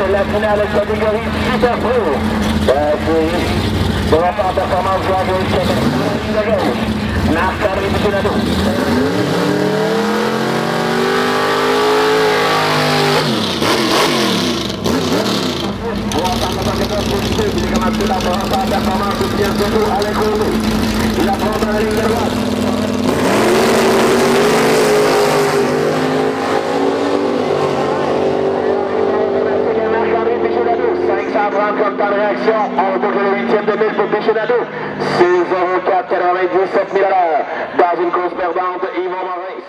la finale catégorie Super Pro. De la performance de la gauche, Marc-André Buchenado. Il a commencé la performance de Bienvenu à l'école. Il apprend dans la ligne de droite. Comme temps de réaction, on boucle le 8e de mille pour Buchenado. C'est 0,497 000 à l'heure. Dans une course perdante, Yvon Morin.